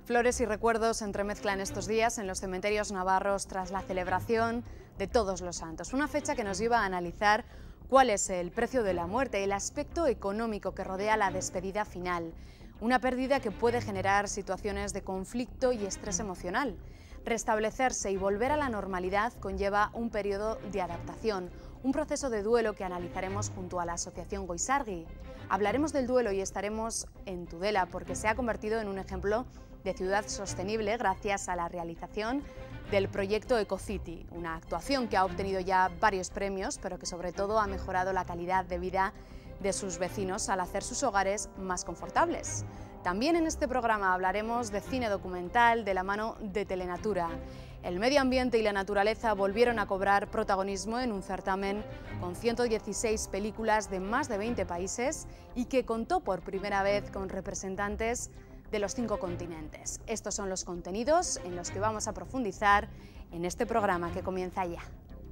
Flores y recuerdos se entremezclan estos días en los cementerios navarros tras la celebración de Todos los Santos, una fecha que nos lleva a analizar cuál es el precio de la muerte, el aspecto económico que rodea la despedida final, una pérdida que puede generar situaciones de conflicto y estrés emocional. Restablecerse y volver a la normalidad conlleva un periodo de adaptación, un proceso de duelo que analizaremos junto a la Asociación Goizargi. Hablaremos del duelo y estaremos en Tudela porque se ha convertido en un ejemplo de ciudad sostenible gracias a la realización del proyecto EcoCity, una actuación que ha obtenido ya varios premios, pero que sobre todo ha mejorado la calidad de vida de sus vecinos al hacer sus hogares más confortables. También en este programa hablaremos de cine documental de la mano de Telenatura. El medio ambiente y la naturaleza volvieron a cobrar protagonismo en un certamen con 116 películas de más de 20 países y que contó por primera vez con representantes de los 5 continentes. Estos son los contenidos en los que vamos a profundizar en este programa que comienza ya.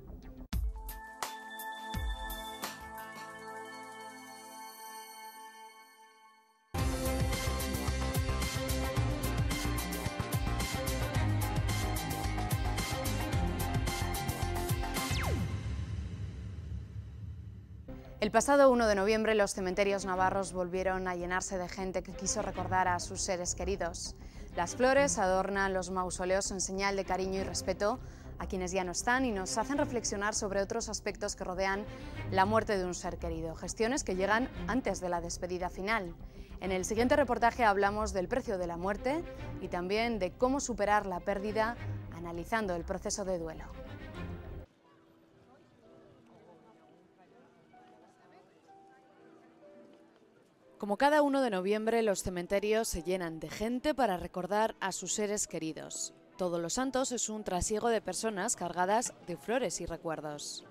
El pasado 1 de noviembre los cementerios navarros volvieron a llenarse de gente que quiso recordar a sus seres queridos. Las flores adornan los mausoleos en señal de cariño y respeto a quienes ya no están y nos hacen reflexionar sobre otros aspectos que rodean la muerte de un ser querido, gestiones que llegan antes de la despedida final. En el siguiente reportaje hablamos del precio de la muerte y también de cómo superar la pérdida analizando el proceso de duelo. Como cada 1 de noviembre, los cementerios se llenan de gente para recordar a sus seres queridos. Todos los Santos es un trasiego de personas cargadas de flores y recuerdos.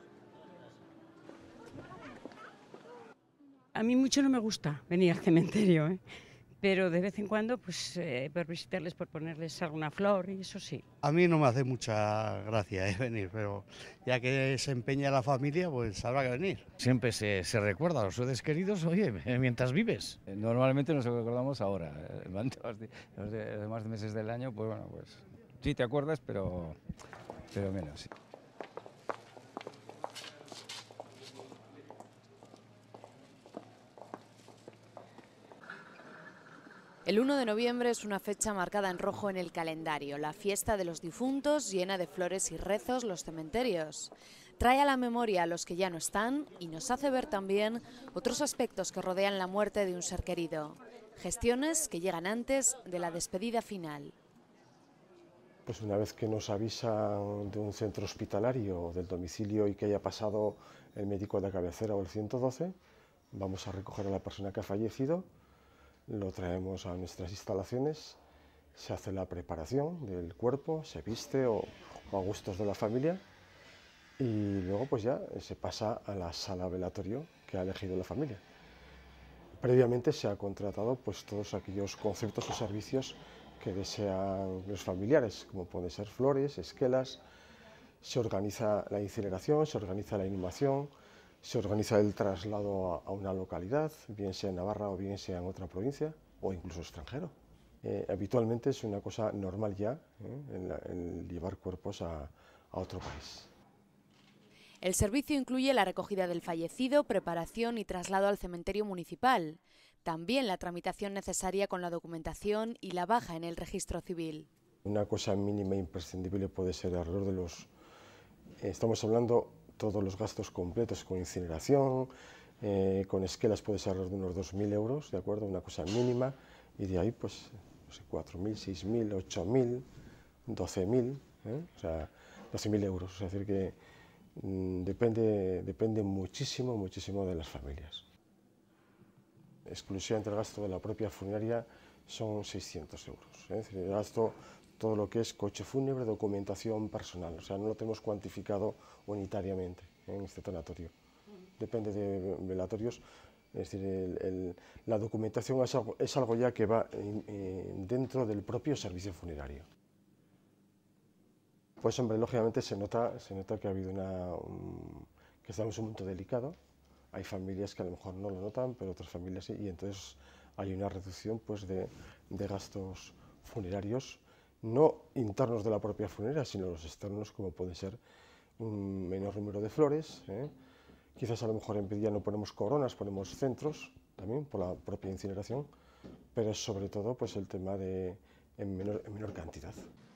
A mí mucho no me gusta venir al cementerio, pero de vez en cuando, pues, por visitarles, por ponerles alguna flor, y eso sí. A mí no me hace mucha gracia venir, pero ya que se empeña la familia, pues habrá que venir. Siempre se recuerda a los seres queridos, oye, mientras vives. Normalmente nos recordamos ahora, los demás meses del año, pues bueno, pues sí te acuerdas, pero menos. Sí. El 1 de noviembre es una fecha marcada en rojo en el calendario, la fiesta de los difuntos llena de flores y rezos los cementerios. Trae a la memoria a los que ya no están y nos hace ver también otros aspectos que rodean la muerte de un ser querido, gestiones que llegan antes de la despedida final. Pues una vez que nos avisan de un centro hospitalario o del domicilio y que haya pasado el médico de cabecera o el 112, vamos a recoger a la persona que ha fallecido. Lo traemos a nuestras instalaciones, se hace la preparación del cuerpo, se viste o a gustos de la familia y luego pues ya se pasa a la sala velatorio que ha elegido la familia. Previamente se ha contratado pues todos aquellos conceptos o servicios que desean los familiares, como pueden ser flores, esquelas, se organiza la incineración, se organiza la inhumación, se organiza el traslado a una localidad, bien sea en Navarra o bien sea en otra provincia o incluso extranjero. Habitualmente es una cosa normal ya el llevar cuerpos a otro país. El servicio incluye la recogida del fallecido, preparación y traslado al cementerio municipal. También la tramitación necesaria con la documentación y la baja en el registro civil. Una cosa mínima e imprescindible puede ser alrededor de los... estamos hablando todos los gastos completos con incineración, con esquelas puede ser alrededor de unos 2.000 euros, ¿de acuerdo? Una cosa mínima, y de ahí pues no sé, 4.000, 6.000, 8.000, 12.000, o sea, 12.000 euros, es decir que depende muchísimo, muchísimo de las familias. Exclusivamente el gasto de la propia funeraria son 600 euros, es decir, el gasto todo lo que es coche fúnebre, documentación personal, o sea, no lo tenemos cuantificado unitariamente en este tanatorio. Depende de velatorios, es decir, la documentación es algo ya que va dentro del propio servicio funerario. Pues hombre, lógicamente se nota que ha habido que estamos en un momento delicado. Hay familias que a lo mejor no lo notan, pero otras familias sí, y entonces hay una reducción pues, de gastos funerarios, no internos de la propia funeraria, sino los externos, como puede ser un menor número de flores. Quizás a lo mejor en Pedilla no ponemos coronas, ponemos centros también por la propia incineración, pero sobre todo pues el tema de en menor cantidad.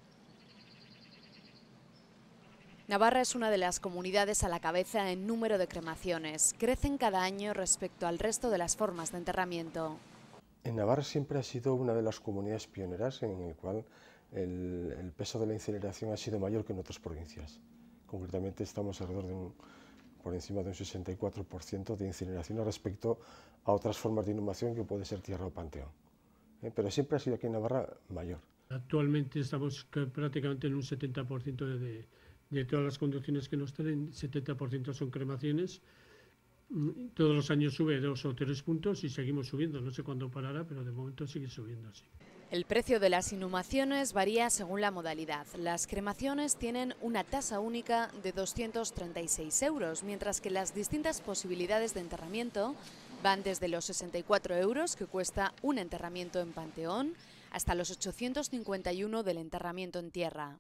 Navarra es una de las comunidades a la cabeza en número de cremaciones. Crecen cada año respecto al resto de las formas de enterramiento. En Navarra siempre ha sido una de las comunidades pioneras en el cual el peso de la incineración ha sido mayor que en otras provincias. Concretamente estamos alrededor de por encima de un 64% de incineración respecto a otras formas de inhumación que puede ser tierra o panteón. Pero siempre ha sido aquí en Navarra mayor. Actualmente estamos prácticamente en un 70% de todas las conducciones que nos traen, 70% son cremaciones. Todos los años sube 2 o 3 puntos y seguimos subiendo. No sé cuándo parará, pero de momento sigue subiendo así. El precio de las inhumaciones varía según la modalidad. Las cremaciones tienen una tasa única de 236 €, mientras que las distintas posibilidades de enterramiento van desde los 64 € que cuesta un enterramiento en panteón hasta los 851 del enterramiento en tierra.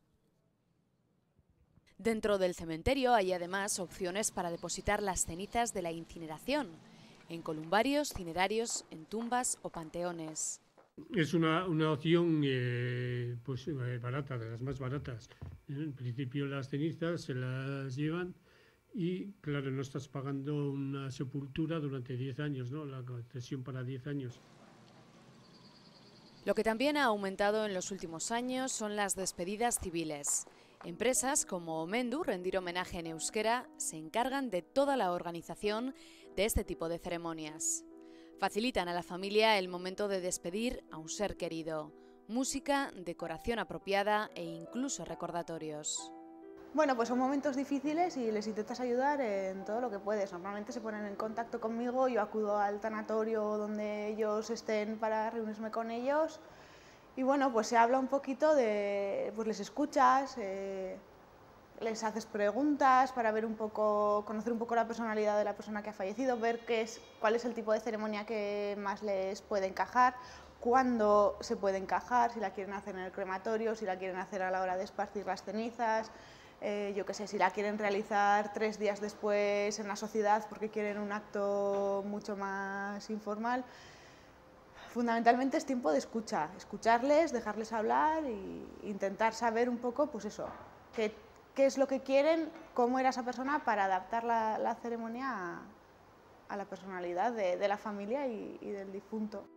Dentro del cementerio hay además opciones para depositar las cenizas de la incineración, en columbarios, cinerarios, en tumbas o panteones. Es una opción pues, barata, de las más baratas. En principio las cenizas se las llevan y, claro, no estás pagando una sepultura durante 10 años, ¿no? La concesión para 10 años. Lo que también ha aumentado en los últimos años son las despedidas civiles. Empresas como Omendu, rendir homenaje en euskera, se encargan de toda la organización de este tipo de ceremonias. Facilitan a la familia el momento de despedir a un ser querido. Música, decoración apropiada e incluso recordatorios. Bueno, pues son momentos difíciles y les intentas ayudar en todo lo que puedes. Normalmente se ponen en contacto conmigo, yo acudo al tanatorio donde ellos estén para reunirme con ellos. Y bueno, pues se habla un poquito de, pues les escuchas, les haces preguntas para ver un poco, conocer un poco la personalidad de la persona que ha fallecido, ver cuál es el tipo de ceremonia que más les puede encajar, cuándo se puede encajar, si la quieren hacer en el crematorio, si la quieren hacer a la hora de esparcir las cenizas, yo qué sé, si la quieren realizar 3 días después en la sociedad porque quieren un acto mucho más informal. Fundamentalmente es tiempo de escucha, escucharles, dejarles hablar e intentar saber un poco, pues eso, qué es lo que quieren, cómo era esa persona para adaptar la ceremonia a la personalidad de la familia y del difunto.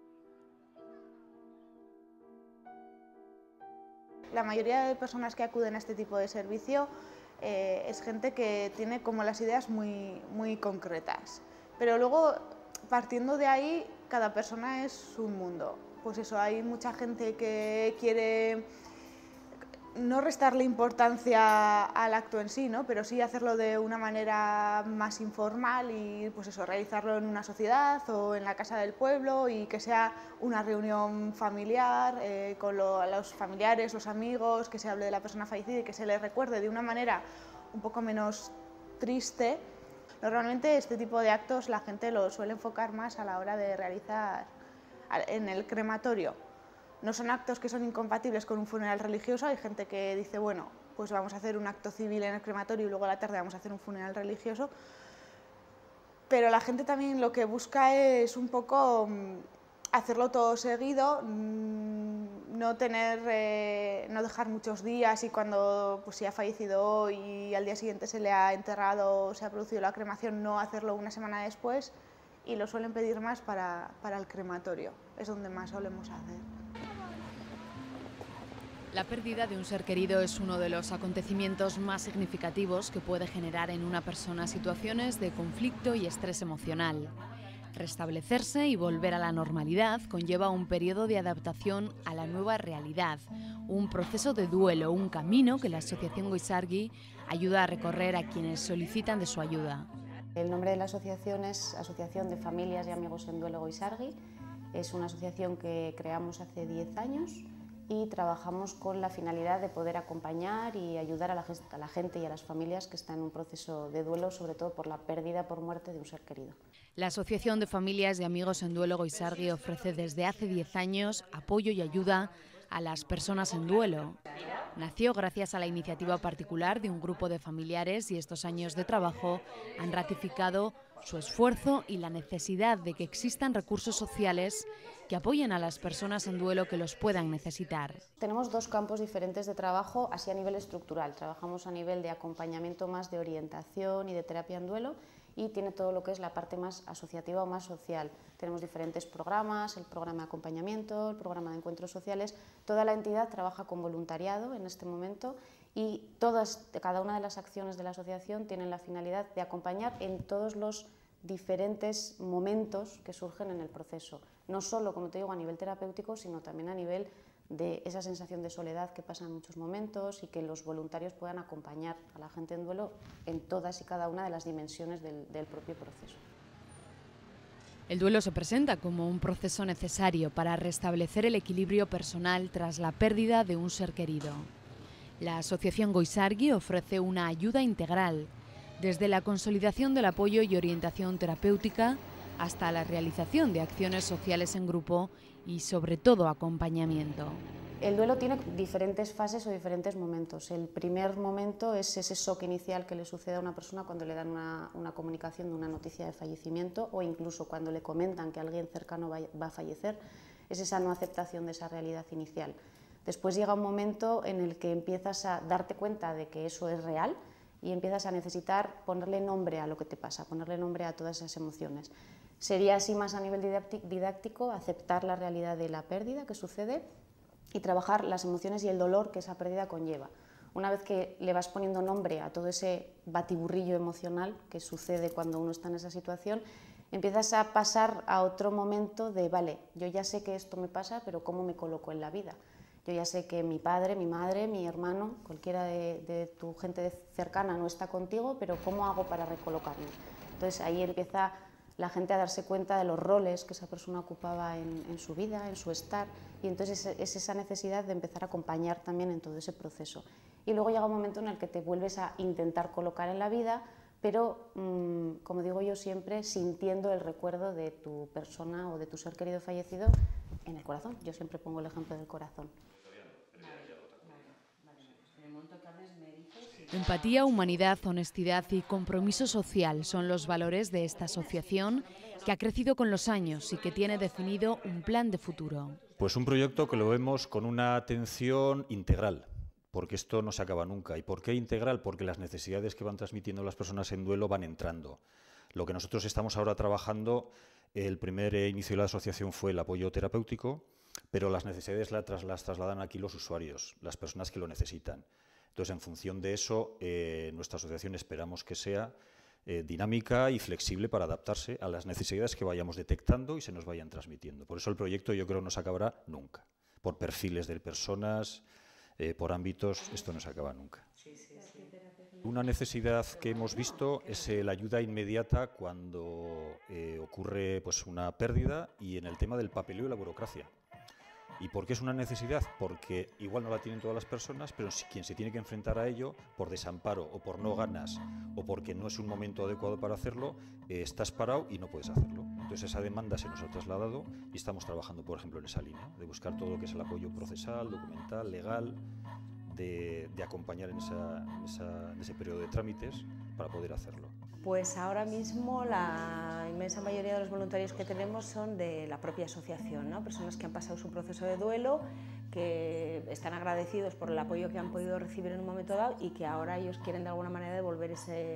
La mayoría de personas que acuden a este tipo de servicio es gente que tiene como las ideas muy concretas, pero luego partiendo de ahí cada persona es un mundo. Pues eso, hay mucha gente que quiere no restarle importancia al acto en sí, ¿no? Pero sí hacerlo de una manera más informal y pues eso, realizarlo en una sociedad o en la casa del pueblo y que sea una reunión familiar con los familiares, los amigos, que se hable de la persona fallecida y que se le recuerde de una manera un poco menos triste. Normalmente este tipo de actos la gente lo suele enfocar más a la hora de realizar en el crematorio. No son actos que son incompatibles con un funeral religioso, hay gente que dice, bueno, pues vamos a hacer un acto civil en el crematorio y luego a la tarde vamos a hacer un funeral religioso, pero la gente también lo que busca es un poco hacerlo todo seguido, no dejar muchos días y cuando pues, si ha fallecido hoy y al día siguiente se le ha enterrado o se ha producido la cremación, no hacerlo una semana después, y lo suelen pedir más para el crematorio, es donde más solemos hacer. La pérdida de un ser querido es uno de los acontecimientos más significativos que puede generar en una persona situaciones de conflicto y estrés emocional. Restablecerse y volver a la normalidad conlleva un periodo de adaptación a la nueva realidad, un proceso de duelo, un camino que la Asociación Goizargi ayuda a recorrer a quienes solicitan de su ayuda. El nombre de la asociación es Asociación de Familias y Amigos en Duelo Goizargi. Es una asociación que creamos hace 10 años y trabajamos con la finalidad de poder acompañar y ayudar a la gente y a las familias que están en un proceso de duelo, sobre todo por la pérdida por muerte de un ser querido. La Asociación de Familias y Amigos en Duelo Goizargi ofrece desde hace 10 años apoyo y ayuda a las personas en duelo. Nació gracias a la iniciativa particular de un grupo de familiares y estos años de trabajo han ratificado su esfuerzo y la necesidad de que existan recursos sociales que apoyen a las personas en duelo que los puedan necesitar. Tenemos dos campos diferentes de trabajo, así a nivel estructural. Trabajamos a nivel de acompañamiento más de orientación y de terapia en duelo, y tiene todo lo que es la parte más asociativa o más social. Tenemos diferentes programas, el programa de acompañamiento, el programa de encuentros sociales. Toda la entidad trabaja con voluntariado en este momento y cada una de las acciones de la asociación tienen la finalidad de acompañar en todos los diferentes momentos que surgen en el proceso. No solo, como te digo, a nivel terapéutico, sino también a nivel de esa sensación de soledad que pasa en muchos momentos y que los voluntarios puedan acompañar a la gente en duelo en todas y cada una de las dimensiones del propio proceso. El duelo se presenta como un proceso necesario para restablecer el equilibrio personal tras la pérdida de un ser querido. La Asociación Goizargui ofrece una ayuda integral, desde la consolidación del apoyo y orientación terapéutica hasta la realización de acciones sociales en grupo y, sobre todo, acompañamiento. El duelo tiene diferentes fases o diferentes momentos. El primer momento es ese shock inicial que le sucede a una persona cuando le dan una comunicación de una noticia de fallecimiento, o incluso cuando le comentan que alguien cercano va a fallecer. Es esa no aceptación de esa realidad inicial. Después llega un momento en el que empiezas a darte cuenta de que eso es real y empiezas a necesitar ponerle nombre a lo que te pasa, ponerle nombre a todas esas emociones. Sería así más a nivel didáctico aceptar la realidad de la pérdida que sucede y trabajar las emociones y el dolor que esa pérdida conlleva. Una vez que le vas poniendo nombre a todo ese batiburrillo emocional que sucede cuando uno está en esa situación, empiezas a pasar a otro momento de, vale, yo ya sé que esto me pasa, pero ¿cómo me coloco en la vida? Yo ya sé que mi padre, mi madre, mi hermano, cualquiera de tu gente cercana no está contigo, pero ¿cómo hago para recolocarme? Entonces ahí empieza la gente a darse cuenta de los roles que esa persona ocupaba en su vida, en su estar, y entonces es esa necesidad de empezar a acompañar también en todo ese proceso. Y luego llega un momento en el que te vuelves a intentar colocar en la vida, pero, como digo yo siempre, sintiendo el recuerdo de tu persona o de tu ser querido fallecido en el corazón. Yo siempre pongo el ejemplo del corazón. Empatía, humanidad, honestidad y compromiso social son los valores de esta asociación, que ha crecido con los años y que tiene definido un plan de futuro. Pues un proyecto que lo vemos con una atención integral, porque esto no se acaba nunca. ¿Y por qué integral? Porque las necesidades que van transmitiendo las personas en duelo van entrando. Lo que nosotros estamos ahora trabajando, el primer inicio de la asociación fue el apoyo terapéutico, pero las necesidades las trasladan aquí los usuarios, las personas que lo necesitan. Entonces, en función de eso, nuestra asociación esperamos que sea dinámica y flexible para adaptarse a las necesidades que vayamos detectando y se nos vayan transmitiendo. Por eso el proyecto yo creo no se acabará nunca. Por perfiles de personas, por ámbitos, esto no se acaba nunca. Una necesidad que hemos visto es la ayuda inmediata cuando ocurre pues, una pérdida, y en el tema del papeleo y la burocracia. ¿Y por qué es una necesidad? Porque igual no la tienen todas las personas, pero quien se tiene que enfrentar a ello por desamparo o por no ganas o porque no es un momento adecuado para hacerlo, estás parado y no puedes hacerlo. Entonces esa demanda se nos ha trasladado y estamos trabajando, por ejemplo, en esa línea, de buscar todo lo que es el apoyo procesal, documental, legal, de acompañar en ese periodo de trámites para poder hacerlo. Pues ahora mismo la inmensa mayoría de los voluntarios que tenemos son de la propia asociación, ¿no? Personas que han pasado su proceso de duelo, que están agradecidos por el apoyo que han podido recibir en un momento dado y que ahora ellos quieren de alguna manera devolver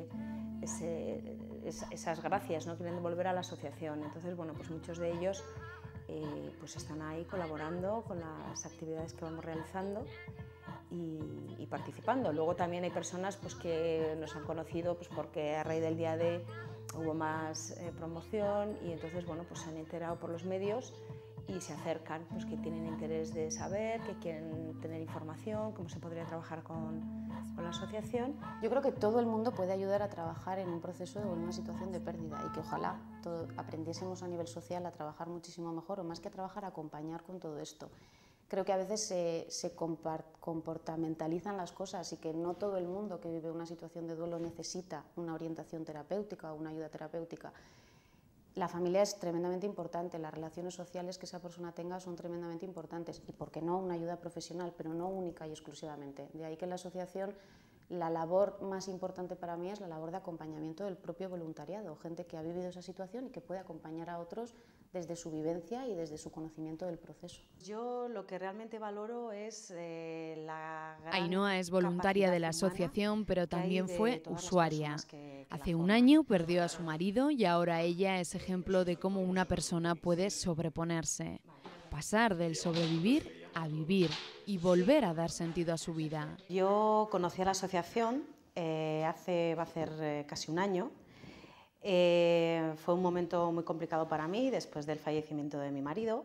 esas gracias, ¿no? Quieren devolver a la asociación. Entonces, bueno, pues muchos de ellos pues están ahí colaborando con las actividades que vamos realizando y participando. Luego también hay personas pues, que nos han conocido pues, porque a raíz del día D hubo más promoción y entonces bueno, pues se han enterado por los medios y se acercan, pues que tienen interés de saber, que quieren tener información, cómo se podría trabajar con la asociación. Yo creo que todo el mundo puede ayudar a trabajar en un proceso o en una situación de pérdida y que ojalá aprendiésemos a nivel social a trabajar muchísimo mejor, o más que a trabajar, a acompañar con todo esto. Creo que a veces se comportamentalizan las cosas y que no todo el mundo que vive una situación de duelo necesita una orientación terapéutica o una ayuda terapéutica. La familia es tremendamente importante, las relaciones sociales que esa persona tenga son tremendamente importantes y, por qué no, una ayuda profesional, pero no única y exclusivamente. De ahí que en la asociación la labor más importante para mí es la labor de acompañamiento del propio voluntariado, gente que ha vivido esa situación y que puede acompañar a otros desde su vivencia y desde su conocimiento del proceso. Yo lo que realmente valoro es la gran Ainhoa es voluntaria de la asociación, pero también fue usuaria. Hace un año perdió a su marido y ahora ella es ejemplo de cómo una persona puede sobreponerse, pasar del sobrevivir a vivir y volver a dar sentido a su vida. Yo conocí a la asociación va a hacer casi un año. Fue un momento muy complicado para mí después del fallecimiento de mi marido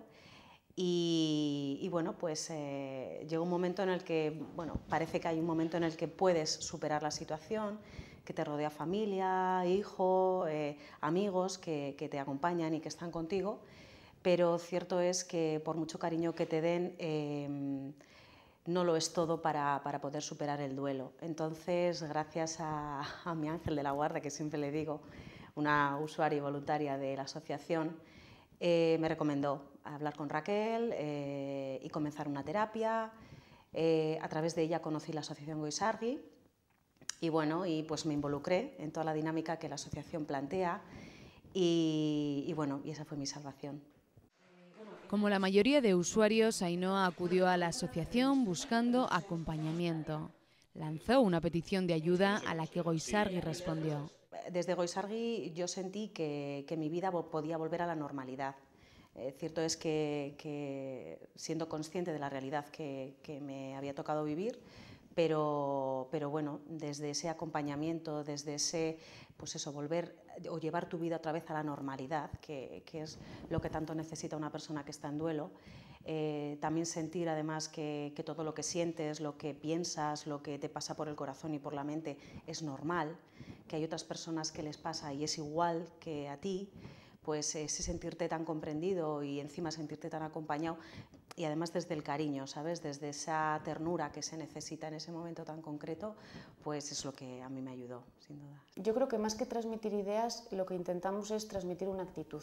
y bueno, pues llegó un momento en el que, bueno, parece que hay un momento en el que puedes superar la situación, que te rodea familia, hijo, amigos que te acompañan y que están contigo, pero cierto es que por mucho cariño que te den, no lo es todo para poder superar el duelo. Entonces, gracias a mi ángel de la guarda, que siempre le digo, una usuaria y voluntaria de la asociación, me recomendó hablar con Raquel y comenzar una terapia. A través de ella conocí la asociación Goizargui y bueno, pues me involucré en toda la dinámica que la asociación plantea y bueno, y esa fue mi salvación. Como la mayoría de usuarios, Ainhoa acudió a la asociación buscando acompañamiento. Lanzó una petición de ayuda a la que Goizargui respondió. Desde Goizargui yo sentí que mi vida podía volver a la normalidad. Cierto es que siendo consciente de la realidad que me había tocado vivir, pero bueno, desde ese acompañamiento, desde ese, pues eso, volver o llevar tu vida otra vez a la normalidad, que es lo que tanto necesita una persona que está en duelo, también sentir además que todo lo que sientes, lo que piensas, lo que te pasa por el corazón y por la mente es normal, que hay otras personas que les pasa y es igual que a ti, pues ese sentirte tan comprendido y encima sentirte tan acompañado y además desde el cariño, ¿sabes? Desde esa ternura que se necesita en ese momento tan concreto, pues es lo que a mí me ayudó, sin duda. Yo creo que más que transmitir ideas, lo que intentamos es transmitir una actitud.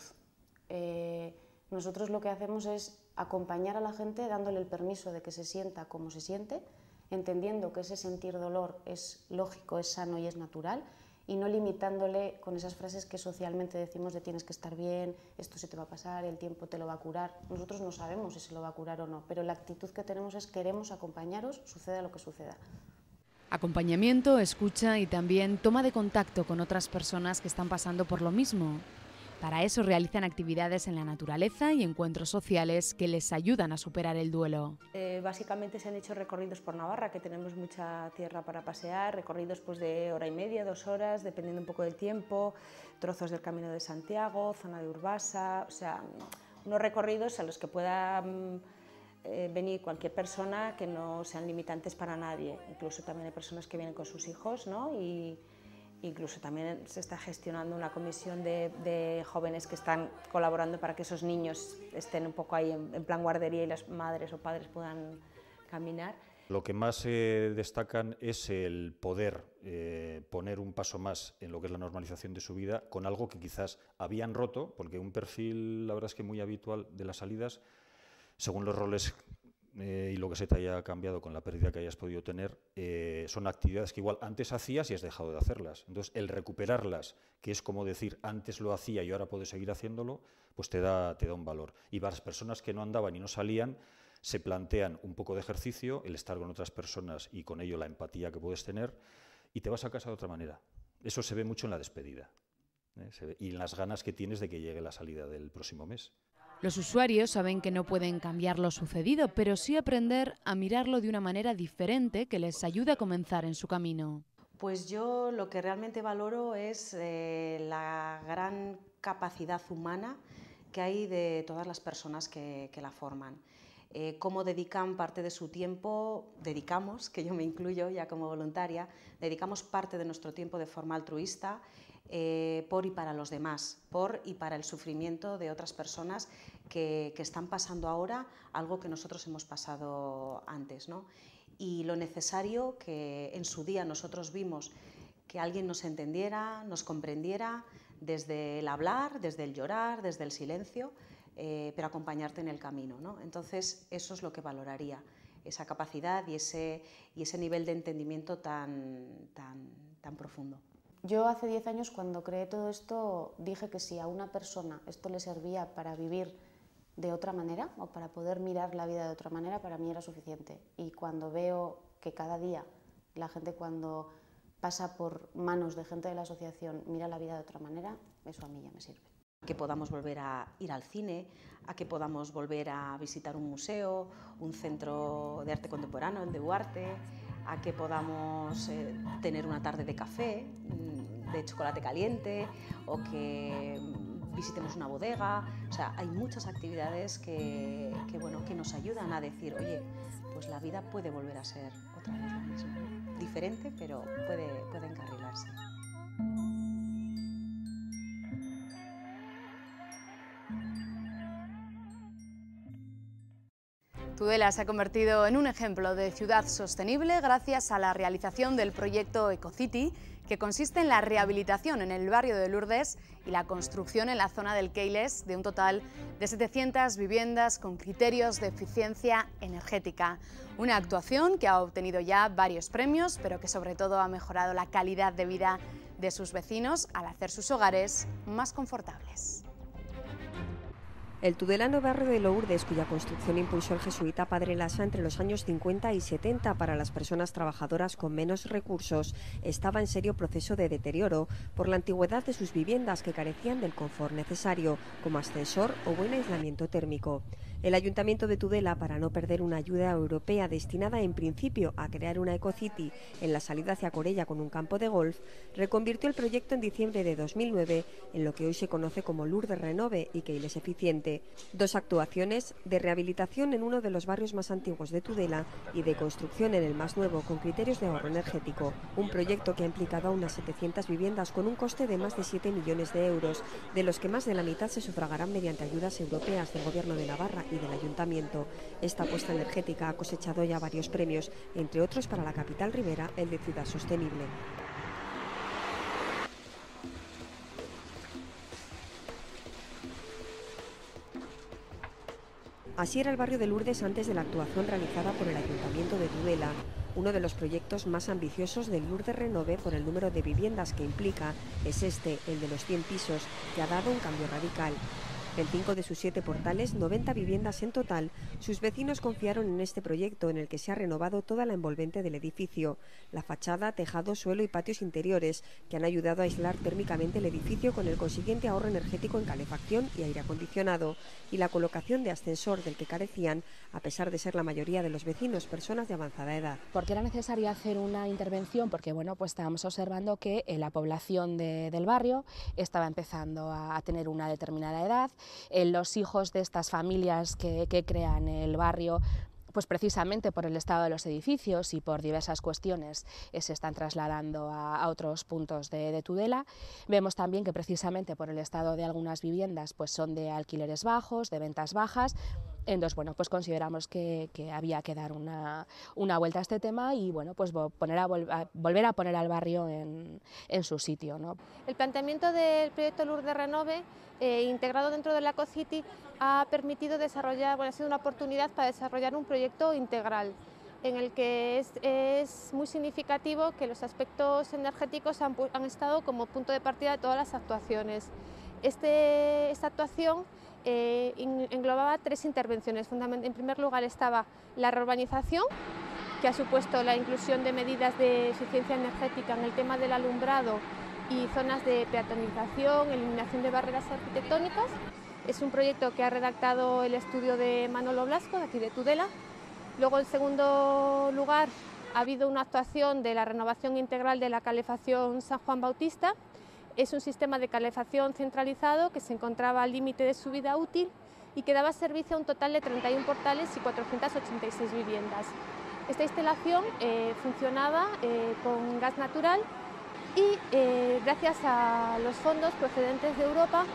Nosotros lo que hacemos es acompañar a la gente dándole el permiso de que se sienta como se siente, entendiendo que ese sentir dolor es lógico, es sano y es natural, y no limitándole con esas frases que socialmente decimos de tienes que estar bien, esto se te va a pasar, el tiempo te lo va a curar. Nosotros no sabemos si se lo va a curar o no, pero la actitud que tenemos es queremos acompañaros, suceda lo que suceda. Acompañamiento, escucha y también toma de contacto con otras personas que están pasando por lo mismo. Para eso realizan actividades en la naturaleza y encuentros sociales que les ayudan a superar el duelo. Básicamente se han hecho recorridos por Navarra, que tenemos mucha tierra para pasear, recorridos pues de hora y media, 2 horas, dependiendo un poco del tiempo, trozos del Camino de Santiago, zona de Urbasa, o sea, unos recorridos a los que pueda venir cualquier persona que no sean limitantes para nadie. Incluso también hay personas que vienen con sus hijos, ¿no? Y incluso también se está gestionando una comisión de jóvenes que están colaborando para que esos niños estén un poco ahí en plan guardería y las madres o padres puedan caminar. Lo que más destacan es el poder poner un paso más en lo que es la normalización de su vida con algo que quizás habían roto, porque un perfil, la verdad es que muy habitual de las salidas, según los roles y lo que se te haya cambiado con la pérdida que hayas podido tener, son actividades que igual antes hacías y has dejado de hacerlas. Entonces, el recuperarlas, que es como decir, antes lo hacía y ahora puedo seguir haciéndolo, pues te da un valor. Y para las personas que no andaban y no salían, se plantean un poco de ejercicio, el estar con otras personas y con ello la empatía que puedes tener, y te vas a casa de otra manera. Eso se ve mucho en la despedida, y en las ganas que tienes de que llegue la salida del próximo mes. Los usuarios saben que no pueden cambiar lo sucedido, pero sí aprender a mirarlo de una manera diferente que les ayude a comenzar en su camino. Pues yo lo que realmente valoro es la gran capacidad humana que hay de todas las personas que la forman. Cómo dedican parte de su tiempo, dedicamos, que yo me incluyo ya como voluntaria, dedicamos parte de nuestro tiempo de forma altruista por y para los demás, por y para el sufrimiento de otras personas que están pasando ahora algo que nosotros hemos pasado antes, ¿no? Y lo necesario que en su día nosotros vimos que alguien nos entendiera, nos comprendiera, desde el hablar, desde el llorar, desde el silencio, pero acompañarte en el camino, ¿no? Entonces, eso es lo que valoraría, esa capacidad y ese nivel de entendimiento tan profundo. Yo hace 10 años, cuando creé todo esto, dije que si a una persona esto le servía para vivir de otra manera o para poder mirar la vida de otra manera, para mí era suficiente. Y cuando veo que cada día la gente, cuando pasa por manos de gente de la asociación, mira la vida de otra manera, eso a mí ya me sirve. Que podamos volver a ir al cine, a que podamos volver a visitar un museo, un centro de arte contemporáneo, el de Duarte, a que podamos tener una tarde de café, de chocolate caliente, o que visitemos una bodega. O sea, hay muchas actividades que nos ayudan a decir, oye, pues la vida puede volver a ser otra vez la misma. Diferente, pero puede encarrilarse. Tudela se ha convertido en un ejemplo de ciudad sostenible gracias a la realización del proyecto Ecocity, que consiste en la rehabilitación en el barrio de Lourdes y la construcción en la zona del Keiles de un total de 700 viviendas con criterios de eficiencia energética. Una actuación que ha obtenido ya varios premios, pero que sobre todo ha mejorado la calidad de vida de sus vecinos al hacer sus hogares más confortables. El tudelano barrio de Lourdes, cuya construcción impulsó el jesuita Padre Lassa entre los años 50 y 70 para las personas trabajadoras con menos recursos, estaba en serio proceso de deterioro por la antigüedad de sus viviendas que carecían del confort necesario, como ascensor o buen aislamiento térmico. El Ayuntamiento de Tudela, para no perder una ayuda europea destinada en principio a crear una Ecocity en la salida hacia Corella con un campo de golf, reconvirtió el proyecto en diciembre de 2009 en lo que hoy se conoce como Lourdes Renove y Keiles Eficiente. Dos actuaciones de rehabilitación en uno de los barrios más antiguos de Tudela y de construcción en el más nuevo con criterios de ahorro energético. Un proyecto que ha implicado a unas 700 viviendas con un coste de más de 7 millones de euros, de los que más de la mitad se sufragarán mediante ayudas europeas del Gobierno de Navarra y del Ayuntamiento. Esta apuesta energética ha cosechado ya varios premios, entre otros para la capital ribera, el de Ciudad Sostenible. Así era el barrio de Lourdes antes de la actuación realizada por el Ayuntamiento de Tudela. Uno de los proyectos más ambiciosos del Lourdes Renove por el número de viviendas que implica es este, el de los 100 pisos, que ha dado un cambio radical. En 5 de sus 7 portales, 90 viviendas en total, sus vecinos confiaron en este proyecto en el que se ha renovado toda la envolvente del edificio, la fachada, tejado, suelo y patios interiores, que han ayudado a aislar térmicamente el edificio con el consiguiente ahorro energético en calefacción y aire acondicionado, y la colocación de ascensor del que carecían, a pesar de ser la mayoría de los vecinos personas de avanzada edad. ¿Por qué era necesario hacer una intervención? Porque bueno, pues estábamos observando que la población del barrio estaba empezando a tener una determinada edad. Los hijos de estas familias que crean el barrio, pues precisamente por el estado de los edificios y por diversas cuestiones se están trasladando a otros puntos de Tudela. Vemos también que precisamente por el estado de algunas viviendas pues son de alquileres bajos, de ventas bajas. Entonces, bueno, pues consideramos que había que dar una vuelta a este tema y bueno, pues volver a poner al barrio en su sitio, ¿no? El planteamiento del proyecto Lourdes Renove, integrado dentro de la Ecocity, ha permitido desarrollar, ha sido una oportunidad para desarrollar un proyecto integral en el que es muy significativo que los aspectos energéticos han estado como punto de partida de todas las actuaciones. Esta actuación englobaba 3 intervenciones. En primer lugar estaba la reurbanización, que ha supuesto la inclusión de medidas de eficiencia energética en el tema del alumbrado y zonas de peatonización, eliminación de barreras arquitectónicas. Es un proyecto que ha redactado el estudio de Manolo Blasco, de aquí de Tudela. Luego, en segundo lugar, ha habido una actuación de la renovación integral de la calefacción San Juan Bautista. Es un sistema de calefacción centralizado que se encontraba al límite de su vida útil y que daba servicio a un total de 31 portales y 486 viviendas. Esta instalación funcionaba con gas natural y gracias a los fondos procedentes de Europa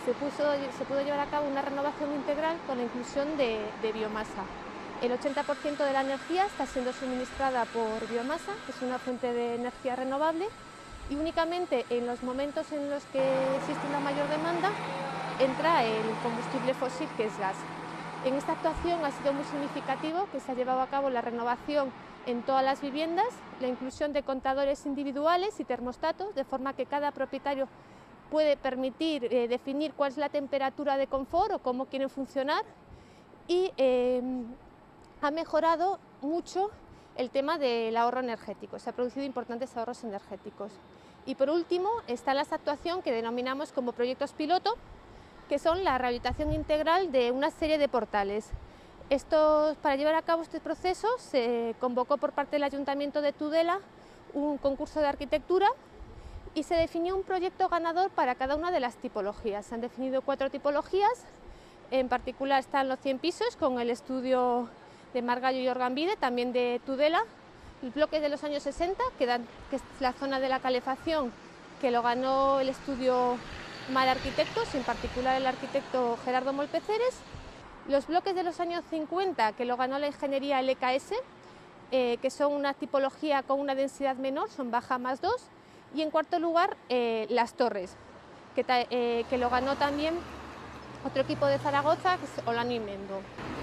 se pudo llevar a cabo una renovación integral con la inclusión de biomasa. El 80% de la energía está siendo suministrada por biomasa, que es una fuente de energía renovable, y únicamente en los momentos en los que existe una mayor demanda entra el combustible fósil, que es gas. En esta actuación ha sido muy significativo que se ha llevado a cabo la renovación en todas las viviendas, la inclusión de contadores individuales y termostatos, de forma que cada propietario puede permitir definir cuál es la temperatura de confort o cómo quieren funcionar, y ha mejorado mucho el tema del ahorro energético, se han producido importantes ahorros energéticos. Y por último está la actuación que denominamos como proyectos piloto, que son la rehabilitación integral de una serie de portales. Para llevar a cabo este proceso se convocó por parte del Ayuntamiento de Tudela un concurso de arquitectura y se definió un proyecto ganador para cada una de las tipologías. Se han definido 4 tipologías, en particular están los 100 pisos con el estudio de Margallo y Orgambide, también de Tudela, el bloque de los años 60, que es la zona de la calefacción, que lo ganó el estudio Mar Arquitectos, en particular el arquitecto Gerardo Molpeceres, los bloques de los años 50, que lo ganó la ingeniería LKS, que son una tipología con una densidad menor, son baja +2, y en cuarto lugar las torres, que lo ganó también otro equipo de Zaragoza, que es Olano y Mendo.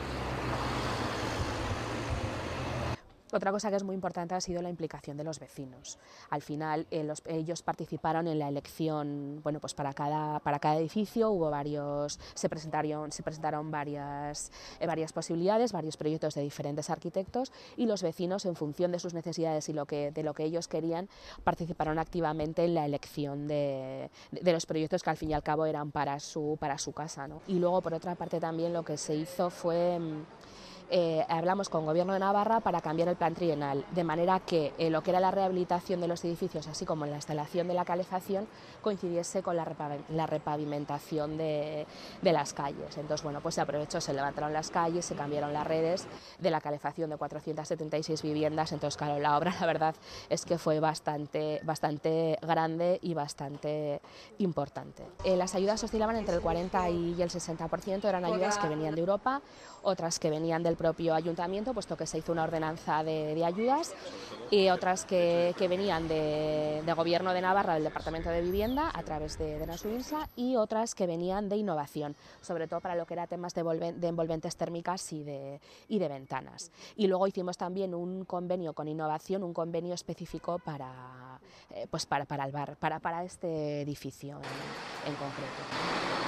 Otra cosa que es muy importante ha sido la implicación de los vecinos. Al final ellos participaron en la elección, bueno, pues para cada edificio hubo se presentaron varias posibilidades, varios proyectos de diferentes arquitectos, y los vecinos, en función de sus necesidades y de lo que ellos querían, participaron activamente en la elección de los proyectos que al fin y al cabo eran para su casa, ¿no? Y luego, por otra parte, también lo que se hizo fue hablamos con el Gobierno de Navarra para cambiar el plan trienal, de manera que lo que era la rehabilitación de los edificios, así como la instalación de la calefacción, coincidiese con la repavimentación de las calles. Entonces, bueno, pues se aprovechó, se levantaron las calles, se cambiaron las redes de la calefacción de 476 viviendas. Entonces, claro, la obra, la verdad es que fue bastante grande y bastante importante. Las ayudas oscilaban entre el 40 y el 60%, eran ayudas que venían de Europa, otras que venían del propio ayuntamiento, puesto que se hizo una ordenanza de ayudas, y otras que venían de Gobierno de Navarra, del Departamento de Vivienda, a través de Nasuinsa, y otras que venían de innovación, sobre todo para lo que era temas de envolventes térmicas y de ventanas. Y luego hicimos también un convenio con innovación, un convenio específico para el bar, para este edificio en concreto.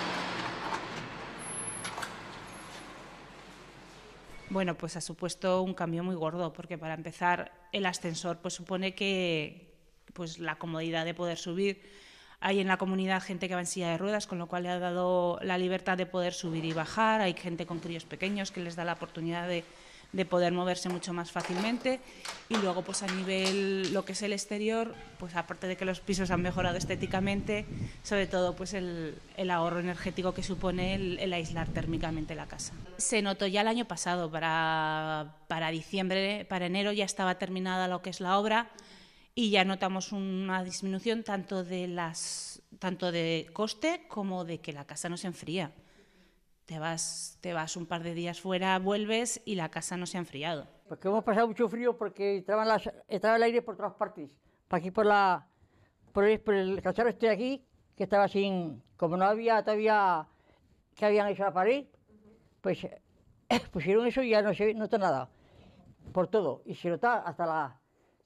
Bueno, pues ha supuesto un cambio muy gordo, porque para empezar el ascensor pues supone que pues la comodidad de poder subir. Hay en la comunidad gente que va en silla de ruedas, con lo cual le ha dado la libertad de poder subir y bajar. Hay gente con críos pequeños que les da la oportunidad de poder moverse mucho más fácilmente. Y luego, pues a nivel lo que es el exterior, pues aparte de que los pisos han mejorado estéticamente, sobre todo pues el ahorro energético que supone el aislar térmicamente la casa. Se notó ya el año pasado, para diciembre, para enero ya estaba terminada lo que es la obra, y ya notamos una disminución tanto de coste como de que la casa no se enfría. Te vas un par de días fuera, vuelves y la casa no se ha enfriado. Porque hemos pasado mucho frío, porque entraba el aire por todas partes. Para aquí por el cacharro estoy aquí, que estaba sin, como no había todavía que habían hecho la pared, pues pusieron eso y ya no se nota nada, por todo. Y se nota hasta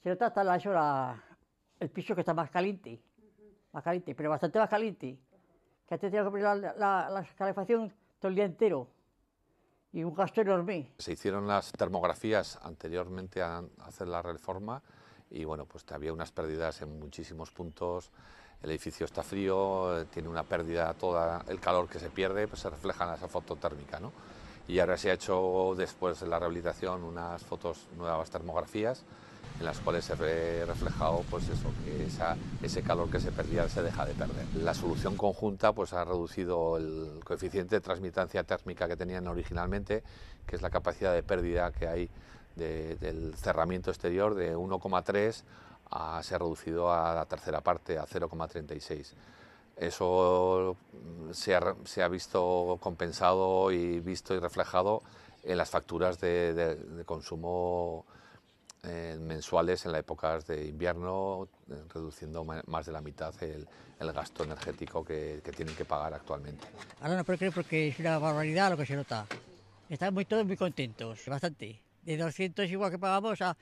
el piso, que está más caliente, pero bastante más caliente. Que antes tenía que poner la calefacción todo el día entero, y un gasto enorme. Se hicieron las termografías anteriormente a hacer la reforma, y bueno, pues había unas pérdidas en muchísimos puntos. El edificio está frío, tiene una pérdida, todo el calor que se pierde pues se refleja en esa foto térmica, ¿no? Y ahora se ha hecho, después de la rehabilitación, unas nuevas termografías, en las cuales se ve reflejado pues eso, que ese calor que se perdía se deja de perder. La solución conjunta pues ha reducido el coeficiente de transmitancia térmica que tenían originalmente, que es la capacidad de pérdida que hay del cerramiento exterior, de 1,3 se ha reducido a la tercera parte, a 0,36. Eso se ha visto compensado y visto y reflejado en las facturas de consumo mensuales en las épocas de invierno, reduciendo más de la mitad el gasto energético que tienen que pagar actualmente. Ahora no puedo creer porque es una barbaridad lo que se nota. Estamos todos muy contentos, bastante. De 200 igual que pagamos a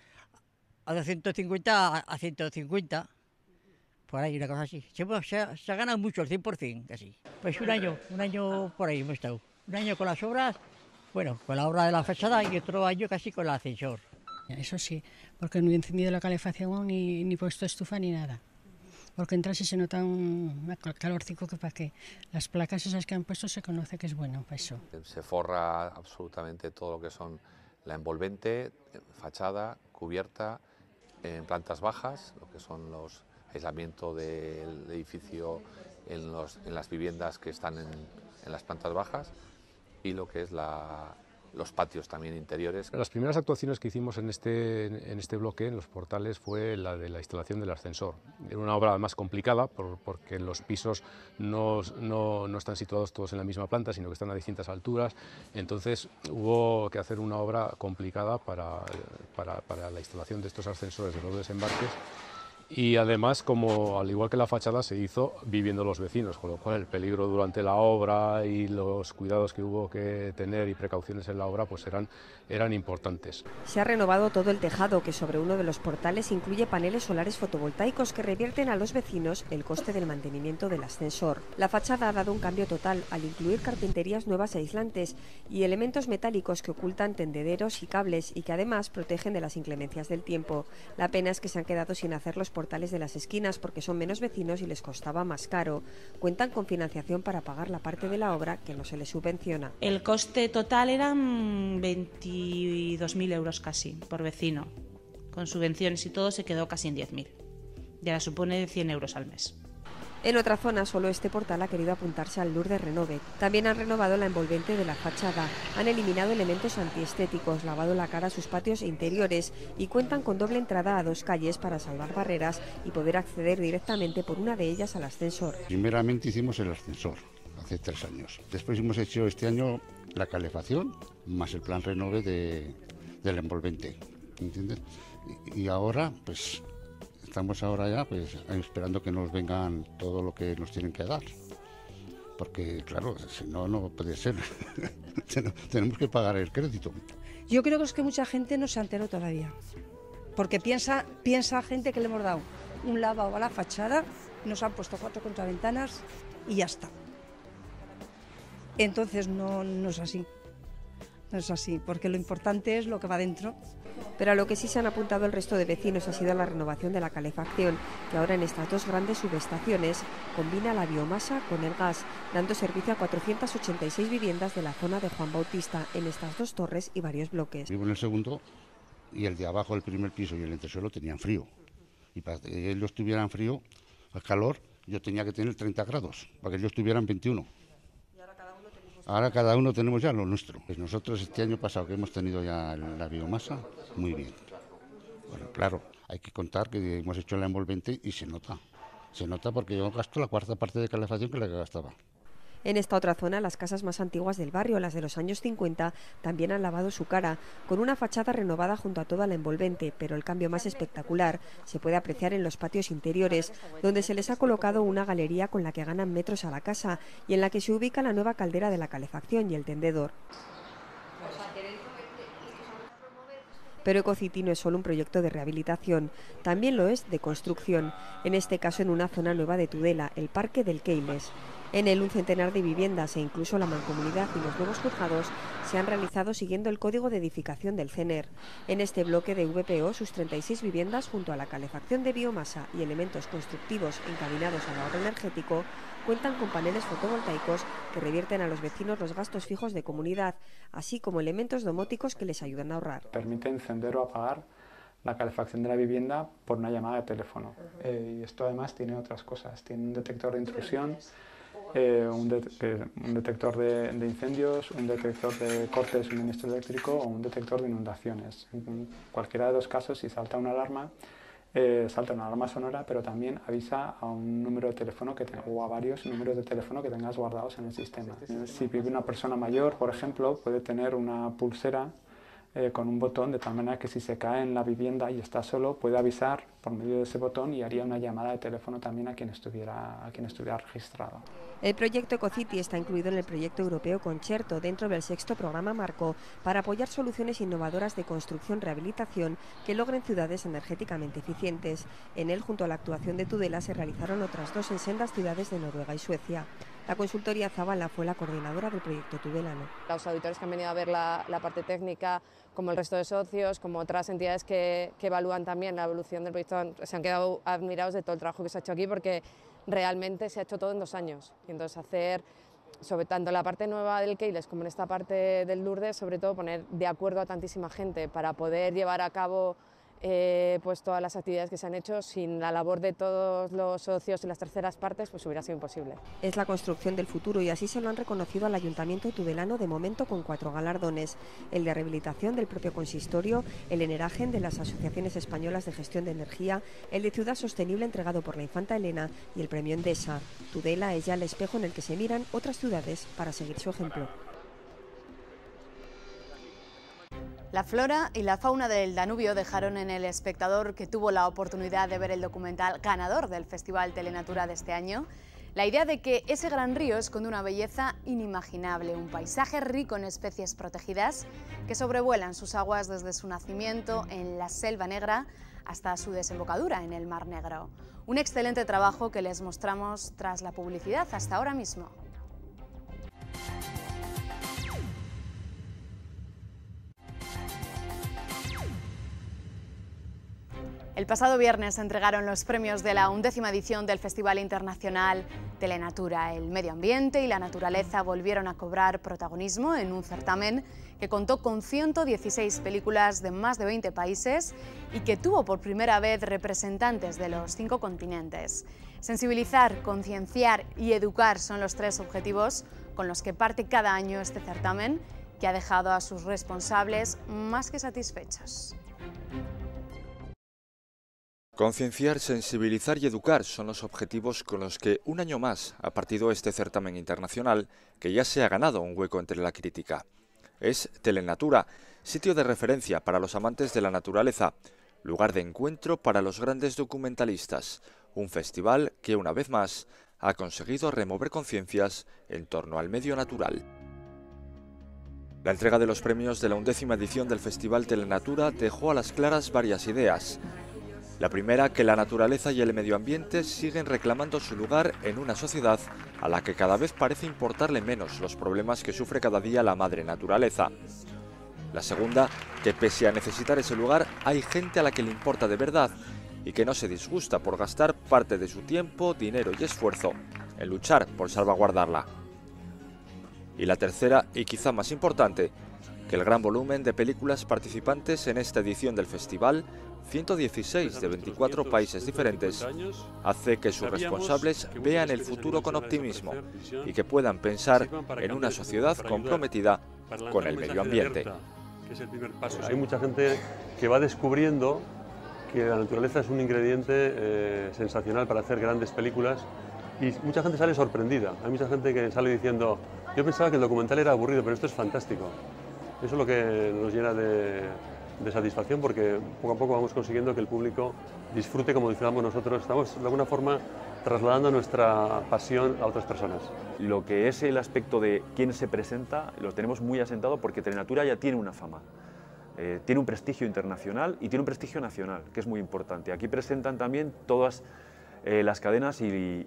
250 a 150. Por ahí, una cosa así. Se ha ganado mucho, el 100% casi. Pues un año por ahí hemos estado. Un año con las obras, bueno, con la obra de la fachada y otro año casi con el ascensor. Eso sí, porque no he encendido la calefacción ni puesto estufa ni nada. Porque entras y se nota un calorcico que para qué. Las placas esas que han puesto se conoce que es bueno para eso. Se forra absolutamente todo lo que son la envolvente, fachada, cubierta, en plantas bajas, lo que son los aislamiento del edificio en las viviendas que están en las plantas bajas y lo que es los patios también interiores. Las primeras actuaciones que hicimos en este bloque, en los portales, fue la de la instalación del ascensor. Era una obra más complicada porque los pisos no están situados todos en la misma planta, sino que están a distintas alturas. Entonces hubo que hacer una obra complicada para la instalación de estos ascensores de los desembarques. Y además, al igual que la fachada, se hizo viviendo los vecinos, con lo cual el peligro durante la obra y los cuidados que hubo que tener y precauciones en la obra pues eran importantes. Se ha renovado todo el tejado, que sobre uno de los portales incluye paneles solares fotovoltaicos que revierten a los vecinos el coste del mantenimiento del ascensor. La fachada ha dado un cambio total al incluir carpinterías nuevas e aislantes y elementos metálicos que ocultan tendederos y cables y que además protegen de las inclemencias del tiempo. La pena es que se han quedado sin hacer los portales de las esquinas porque son menos vecinos y les costaba más caro. Cuentan con financiación para pagar la parte de la obra que no se les subvenciona. El coste total eran 22.000 euros casi por vecino. Con subvenciones y todo se quedó casi en 10.000. Y ahora supone 100 euros al mes. En otra zona, solo este portal ha querido apuntarse al Lourdes Renove. También han renovado la envolvente de la fachada, han eliminado elementos antiestéticos, lavado la cara a sus patios interiores y cuentan con doble entrada a 2 calles para salvar barreras y poder acceder directamente por una de ellas al ascensor. Primeramente hicimos el ascensor, hace 3 años. Después hemos hecho este año la calefacción, más el plan Renove del envolvente, ¿entiendes? Y ahora, pues... Estamos ahora ya pues esperando que nos vengan todo lo que nos tienen que dar, porque claro, si no, no puede ser. Tenemos que pagar el crédito. Yo creo que es que mucha gente no se enteró todavía, porque piensa gente que le hemos dado un lavabo a la fachada, nos han puesto 4 contraventanas y ya está. Entonces no es así. No es así, porque lo importante es lo que va dentro. Pero a lo que sí se han apuntado el resto de vecinos ha sido la renovación de la calefacción, que ahora en estas 2 grandes subestaciones combina la biomasa con el gas, dando servicio a 486 viviendas de la zona de Juan Bautista, en estas 2 torres y varios bloques. Vivo en el segundo y el de abajo, el primer piso y el entresuelo tenían frío. Y para que ellos tuvieran frío, al calor, yo tenía que tener 30 grados, para que ellos tuvieran 21. Ahora cada uno tenemos ya lo nuestro. Pues nosotros este año pasado que hemos tenido ya la biomasa, muy bien. Bueno, claro, hay que contar que hemos hecho la envolvente y se nota. Se nota porque yo gasto la 1/4 parte de calefacción que la que gastaba. En esta otra zona, las casas más antiguas del barrio, las de los años 50, también han lavado su cara, con una fachada renovada junto a toda la envolvente, pero el cambio más espectacular se puede apreciar en los patios interiores, donde se les ha colocado una galería con la que ganan metros a la casa y en la que se ubica la nueva caldera de la calefacción y el tendedor. Pero Ecocity no es solo un proyecto de rehabilitación, también lo es de construcción, en este caso en una zona nueva de Tudela, el Parque del Keiles. En él, un centenar de viviendas e incluso la mancomunidad y los nuevos juzgados se han realizado siguiendo el código de edificación del CENER. En este bloque de VPO, sus 36 viviendas, junto a la calefacción de biomasa y elementos constructivos encaminados al ahorro energético, cuentan con paneles fotovoltaicos que revierten a los vecinos los gastos fijos de comunidad, así como elementos domóticos que les ayudan a ahorrar. Permite encender o apagar la calefacción de la vivienda por una llamada de teléfono. Y esto además tiene otras cosas, tiene un detector de intrusión, un detector de incendios, un detector de corte de suministro eléctrico o un detector de inundaciones. En cualquiera de los casos, si salta una alarma sonora, pero también avisa a un número de teléfono o a varios números de teléfono que tengas guardados en el sistema. Si vive una persona mayor, por ejemplo, puede tener una pulsera con un botón, de tal manera que si se cae en la vivienda y está solo, puede avisar por medio de ese botón y haría una llamada de teléfono también a quien estuviera registrado. El proyecto Ecocity está incluido en el proyecto europeo Concerto, dentro del 6º programa marco, para apoyar soluciones innovadoras de construcción-rehabilitación que logren ciudades energéticamente eficientes. En él, junto a la actuación de Tudela, se realizaron otras 2 en sendas ciudades de Noruega y Suecia. La consultoría Zabala fue la coordinadora del proyecto tudelano. Los auditores que han venido a ver la parte técnica, como el resto de socios, como otras entidades que evalúan también la evolución del proyecto, se han quedado admirados de todo el trabajo que se ha hecho aquí, porque realmente se ha hecho todo en 2 años. Y entonces hacer, sobre tanto en la parte nueva del Keiles como en esta parte del Lourdes, sobre todo poner de acuerdo a tantísima gente para poder llevar a cabo pues todas las actividades que se han hecho, sin la labor de todos los socios y las terceras partes, pues hubiera sido imposible. Es la construcción del futuro y así se lo han reconocido al Ayuntamiento tudelano, de momento con 4 galardones: el de rehabilitación del propio consistorio, el Eneragen de las asociaciones españolas de gestión de energía, el de ciudad sostenible entregado por la Infanta Elena y el premio Endesa. Tudela es ya el espejo en el que se miran otras ciudades para seguir su ejemplo. La flora y la fauna del Danubio dejaron en el espectador que tuvo la oportunidad de ver el documental ganador del Festival Telenatura de este año la idea de que ese gran río esconde una belleza inimaginable, un paisaje rico en especies protegidas que sobrevuelan sus aguas desde su nacimiento en la Selva Negra hasta su desembocadura en el Mar Negro. Un excelente trabajo que les mostramos tras la publicidad hasta ahora mismo. El pasado viernes se entregaron los premios de la 11ª edición del Festival Internacional Telenatura. El medio ambiente y la naturaleza volvieron a cobrar protagonismo en un certamen que contó con 116 películas de más de 20 países y que tuvo por primera vez representantes de los 5 continentes. Sensibilizar, concienciar y educar son los 3 objetivos con los que parte cada año este certamen, que ha dejado a sus responsables más que satisfechos. Concienciar, sensibilizar y educar son los objetivos con los que un año más ha partido este certamen internacional, que ya se ha ganado un hueco entre la crítica. Es Telenatura, sitio de referencia para los amantes de la naturaleza, lugar de encuentro para los grandes documentalistas, un festival que una vez más ha conseguido remover conciencias en torno al medio natural. La entrega de los premios de la 11ª edición del Festival Telenatura dejó a las claras varias ideas. La primera, que la naturaleza y el medio ambiente siguen reclamando su lugar en una sociedad a la que cada vez parece importarle menos los problemas que sufre cada día la madre naturaleza. La segunda, que pese a necesitar ese lugar, hay gente a la que le importa de verdad y que no se disgusta por gastar parte de su tiempo, dinero y esfuerzo en luchar por salvaguardarla. Y la tercera, y quizá más importante, que el gran volumen de películas participantes en esta edición del festival, 116 de 24 países diferentes, hace que sus responsables vean el futuro con optimismo y que puedan pensar en una sociedad comprometida con el medio ambiente. Hay mucha gente que va descubriendo que la naturaleza es un ingrediente sensacional para hacer grandes películas y mucha gente sale sorprendida. Hay mucha gente que sale diciendo: yo pensaba que el documental era aburrido, pero esto es fantástico. Eso es lo que nos llena de satisfacción, porque poco a poco vamos consiguiendo que el público disfrute como disfrutamos nosotros. Estamos de alguna forma trasladando nuestra pasión a otras personas. Lo que es el aspecto de quién se presenta lo tenemos muy asentado, porque Telenatura ya tiene una fama. Tiene un prestigio internacional y tiene un prestigio nacional, que es muy importante. Aquí presentan también todas las cadenas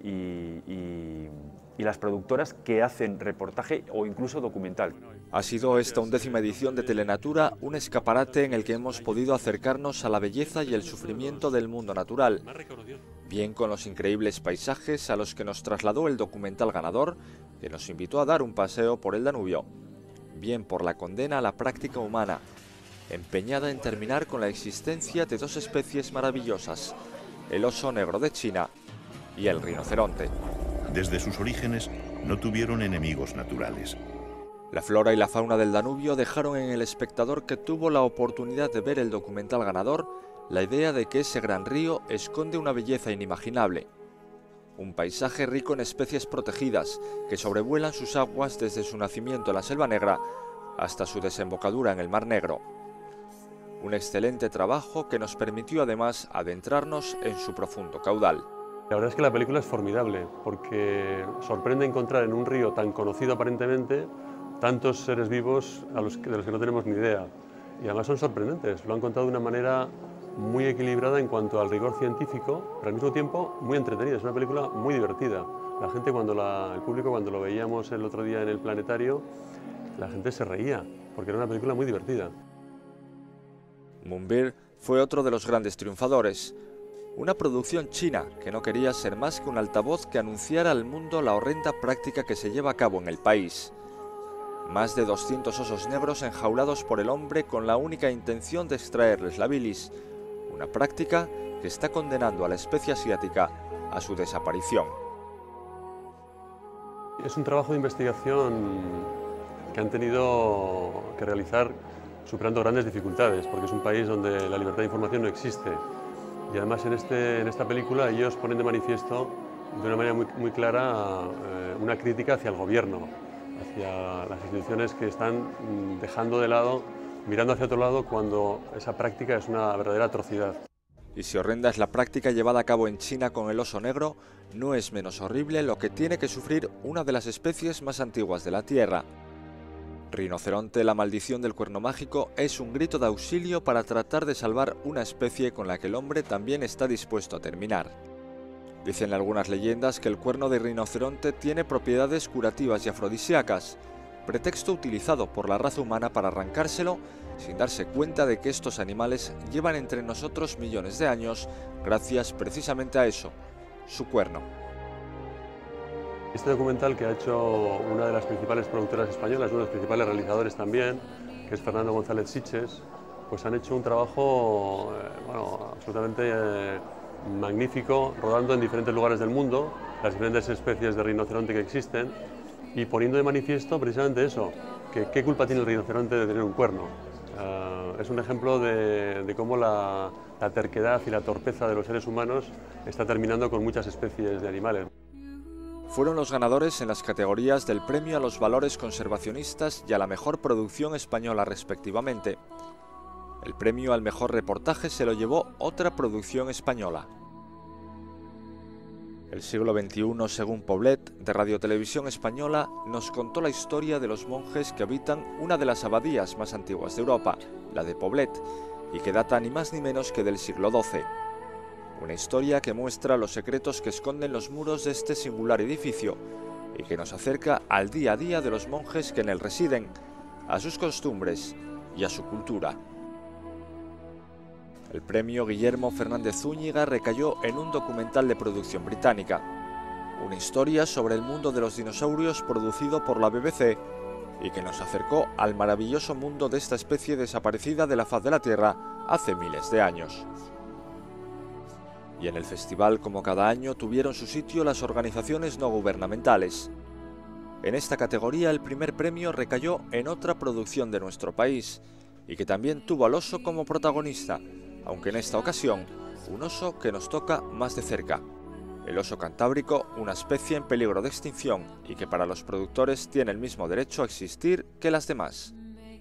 y las productoras que hacen reportaje o incluso documental. Ha sido esta 11ª edición de Telenatura un escaparate en el que hemos podido acercarnos a la belleza y el sufrimiento del mundo natural, bien con los increíbles paisajes a los que nos trasladó el documental ganador, que nos invitó a dar un paseo por el Danubio, bien por la condena a la práctica humana, empeñada en terminar con la existencia de 2 especies maravillosas, el oso negro de China y el rinoceronte. Desde sus orígenes no tuvieron enemigos naturales. La flora y la fauna del Danubio dejaron en el espectador que tuvo la oportunidad de ver el documental ganador la idea de que ese gran río esconde una belleza inimaginable. Un paisaje rico en especies protegidas que sobrevuelan sus aguas desde su nacimiento en la Selva Negra hasta su desembocadura en el Mar Negro. Un excelente trabajo que nos permitió además adentrarnos en su profundo caudal. La verdad es que la película es formidable porque sorprende encontrar en un río tan conocido aparentemente tantos seres vivos de los que no tenemos ni idea. Y además son sorprendentes, lo han contado de una manera muy equilibrada en cuanto al rigor científico, pero al mismo tiempo muy entretenida. Es una película muy divertida. La gente, el público, cuando lo veíamos el otro día en el planetario, la gente se reía, porque era una película muy divertida. Moonbird fue otro de los grandes triunfadores. Una producción china que no quería ser más que un altavoz que anunciara al mundo la horrenda práctica que se lleva a cabo en el país. Más de 200 osos negros enjaulados por el hombre con la única intención de extraerles la bilis, una práctica que está condenando a la especie asiática a su desaparición. Es un trabajo de investigación que han tenido que realizar superando grandes dificultades, porque es un país donde la libertad de información no existe. Y además en esta película ellos ponen de manifiesto de una manera muy clara una crítica hacia el gobierno, hacia las instituciones que están dejando de lado, mirando hacia otro lado cuando esa práctica es una verdadera atrocidad. Y si horrenda es la práctica llevada a cabo en China con el oso negro, no es menos horrible lo que tiene que sufrir una de las especies más antiguas de la Tierra. Rinoceronte, la maldición del cuerno mágico, es un grito de auxilio para tratar de salvar una especie con la que el hombre también está dispuesto a terminar. Dicen algunas leyendas que el cuerno de rinoceronte tiene propiedades curativas y afrodisíacas, pretexto utilizado por la raza humana para arrancárselo sin darse cuenta de que estos animales llevan entre nosotros millones de años gracias precisamente a eso, su cuerno. Este documental que ha hecho una de las principales productoras españolas, uno de los principales realizadores también, que es Fernando González Siches, pues han hecho un trabajo absolutamente magnífico, rodando en diferentes lugares del mundo, las diferentes especies de rinoceronte que existen, y poniendo de manifiesto precisamente eso, que qué culpa tiene el rinoceronte de tener un cuerno. Es un ejemplo de cómo la terquedad y la torpeza de los seres humanos está terminando con muchas especies de animales. Fueron los ganadores en las categorías del Premio a los Valores Conservacionistas y a la Mejor Producción Española respectivamente. El premio al mejor reportaje se lo llevó otra producción española. El siglo XXI, según Poblet, de Radio Televisión Española, nos contó la historia de los monjes que habitan una de las abadías más antiguas de Europa, la de Poblet, y que data ni más ni menos que del siglo XII. Una historia que muestra los secretos que esconden los muros de este singular edificio y que nos acerca al día a día de los monjes que en él residen, a sus costumbres y a su cultura. El premio Guillermo Fernández Zúñiga recayó en un documental de producción británica, una historia sobre el mundo de los dinosaurios producido por la BBC y que nos acercó al maravilloso mundo de esta especie desaparecida de la faz de la Tierra hace miles de años. Y en el festival, como cada año, tuvieron su sitio las organizaciones no gubernamentales. En esta categoría el primer premio recayó en otra producción de nuestro país y que también tuvo al oso como protagonista, aunque en esta ocasión un oso que nos toca más de cerca. El oso cantábrico, una especie en peligro de extinción y que para los productores tiene el mismo derecho a existir que las demás.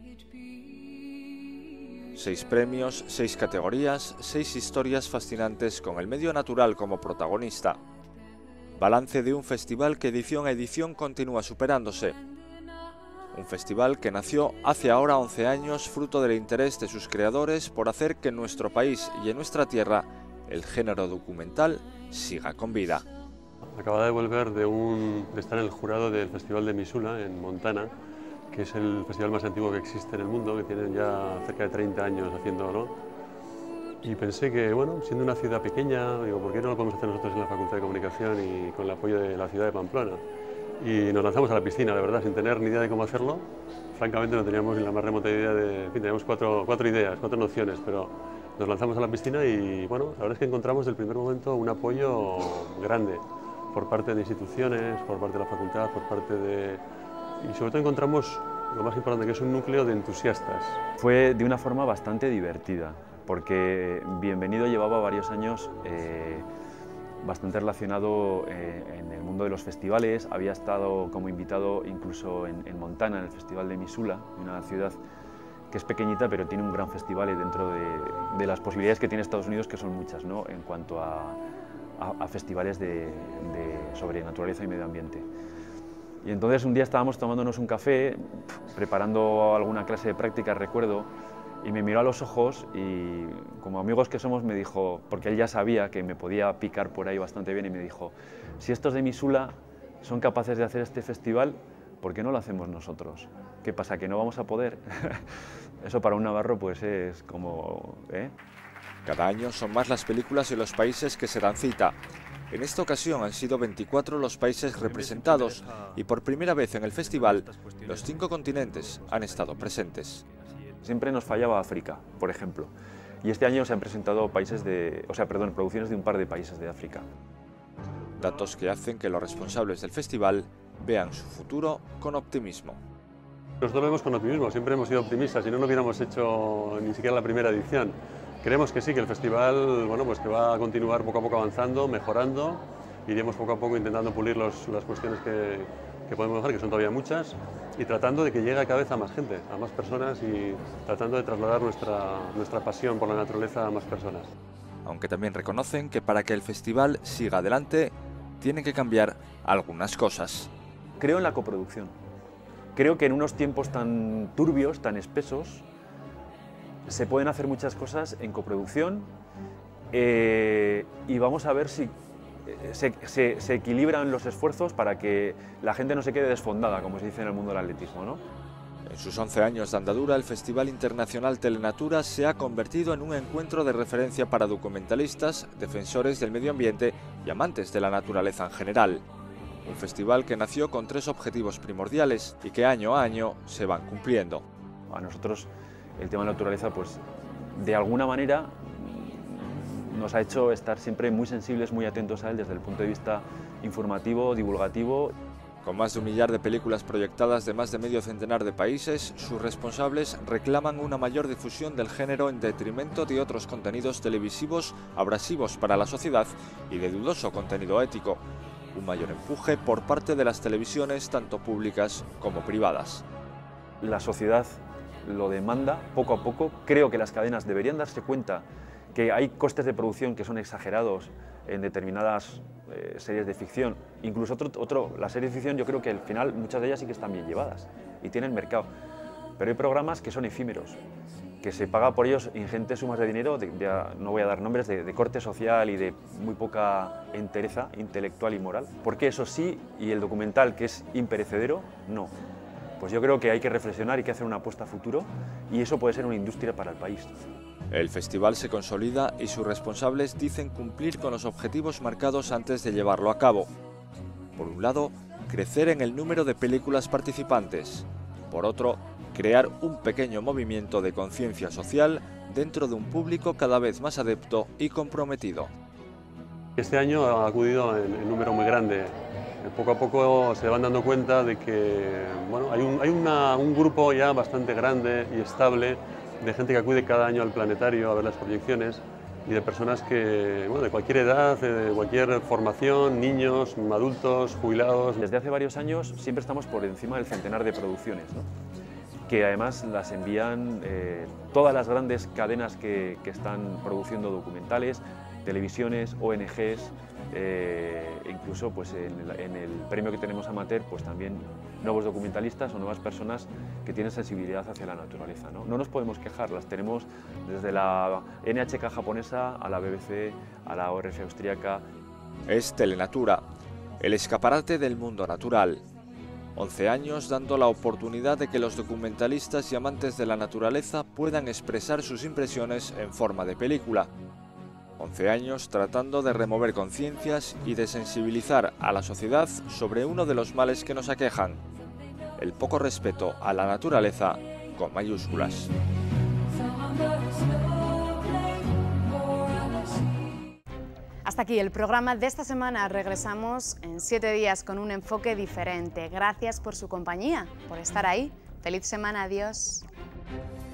6 premios, 6 categorías, 6 historias fascinantes con el medio natural como protagonista. Balance de un festival que edición a edición continúa superándose. Un festival que nació hace ahora 11 años fruto del interés de sus creadores por hacer que en nuestro país y en nuestra tierra el género documental siga con vida. Acaba de volver de estar en el jurado del Festival de Missoula en Montana, que es el festival más antiguo que existe en el mundo, que tienen ya cerca de 30 años haciéndolo. Y pensé que, bueno, siendo una ciudad pequeña, digo, ¿por qué no lo podemos hacer nosotros en la Facultad de Comunicación y con el apoyo de la ciudad de Pamplona? Y nos lanzamos a la piscina, la verdad, sin tener ni idea de cómo hacerlo. Francamente no teníamos ni la más remota idea de... En fin, teníamos cuatro ideas, 4 nociones, pero nos lanzamos a la piscina y, bueno, la verdad es que encontramos desde el primer momento un apoyo grande por parte de instituciones, por parte de la facultad, por parte de... Y sobre todo encontramos lo más importante, que es un núcleo de entusiastas. Fue de una forma bastante divertida, porque Bienvenido llevaba varios años bastante relacionado en el mundo de los festivales. Había estado como invitado incluso en Montana, en el Festival de Missoula, una ciudad que es pequeñita pero tiene un gran festival y dentro de las posibilidades que tiene Estados Unidos, que son muchas, ¿no?, en cuanto a festivales sobre naturaleza y medio ambiente. Y entonces un día estábamos tomándonos un café, preparando alguna clase de práctica, recuerdo, y me miró a los ojos y, como amigos que somos, me dijo, porque él ya sabía que me podía picar por ahí bastante bien, y me dijo, si estos de Misula son capaces de hacer este festival, ¿por qué no lo hacemos nosotros? ¿Qué pasa, que no vamos a poder? Eso para un navarro pues es como... Cada año son más las películas y los países que se dan cita. En esta ocasión han sido 24 los países representados y por primera vez en el festival los 5 continentes han estado presentes. Siempre nos fallaba África, por ejemplo, y este año se han presentado producciones de un par de países de África. Datos que hacen que los responsables del festival vean su futuro con optimismo. Nosotros lo vemos con optimismo, siempre hemos sido optimistas, si no, no hubiéramos hecho ni siquiera la primera edición. Creemos que sí, que el festival, bueno, pues que va a continuar poco a poco avanzando, mejorando, iremos poco a poco intentando pulir las cuestiones que podemos mejorar, que son todavía muchas, y tratando de que llegue cada vez a más gente, a más personas, y tratando de trasladar nuestra pasión por la naturaleza a más personas. Aunque también reconocen que para que el festival siga adelante, tienen que cambiar algunas cosas. Creo en la coproducción. Creo que en unos tiempos tan turbios, tan espesos, se pueden hacer muchas cosas en coproducción, y vamos a ver si se equilibran los esfuerzos para que la gente no se quede desfondada, como se dice en el mundo del atletismo, ¿no? En sus 11 años de andadura, el Festival Internacional Telenatura se ha convertido en un encuentro de referencia para documentalistas, defensores del medio ambiente y amantes de la naturaleza en general. Un festival que nació con 3 objetivos primordiales y que año a año se van cumpliendo. A nosotros el tema de la naturaleza, pues de alguna manera nos ha hecho estar siempre muy sensibles, muy atentos a él desde el punto de vista informativo, divulgativo. Con más de 1 millar de películas proyectadas de más de medio centenar de países, sus responsables reclaman una mayor difusión del género en detrimento de otros contenidos televisivos abrasivos para la sociedad y de dudoso contenido ético. Un mayor empuje por parte de las televisiones, tanto públicas como privadas. La sociedad lo demanda poco a poco. Creo que las cadenas deberían darse cuenta que hay costes de producción que son exagerados en determinadas series de ficción. Incluso las series de ficción, yo creo que al final muchas de ellas sí que están bien llevadas y tienen mercado. Pero hay programas que son efímeros, que se paga por ellos ingentes sumas de dinero, no voy a dar nombres, de corte social y de muy poca entereza intelectual y moral. Porque eso sí, y el documental, que es imperecedero, no. Pues yo creo que hay que reflexionar y hay que hacer una apuesta a futuro, y eso puede ser una industria para el país. El festival se consolida y sus responsables dicen cumplir con los objetivos marcados antes de llevarlo a cabo. Por un lado, crecer en el número de películas participantes. Por otro, crear un pequeño movimiento de conciencia social dentro de un público cada vez más adepto y comprometido. Este año ha acudido en número muy grande. Poco a poco se van dando cuenta de que bueno, hay un grupo ya bastante grande y estable de gente que acude cada año al planetario a ver las proyecciones, y de personas que, bueno, de cualquier edad, de cualquier formación, niños, adultos, jubilados. Desde hace varios años siempre estamos por encima del centenar de producciones, ¿no?, que además las envían todas las grandes cadenas que están produciendo documentales, televisiones, ONGs, incluso pues en el premio que tenemos amateur, pues también nuevos documentalistas o nuevas personas que tienen sensibilidad hacia la naturaleza, ¿no? No nos podemos quejar, las tenemos desde la NHK japonesa a la BBC, a la ORF austríaca. Es Telenatura, el escaparate del mundo natural. 11 años dando la oportunidad de que los documentalistas y amantes de la naturaleza puedan expresar sus impresiones en forma de película. 11 años tratando de remover conciencias y de sensibilizar a la sociedad sobre uno de los males que nos aquejan, el poco respeto a la naturaleza con mayúsculas. Hasta aquí el programa de esta semana. Regresamos en 7 días con un enfoque diferente. Gracias por su compañía, por estar ahí. Feliz semana, adiós.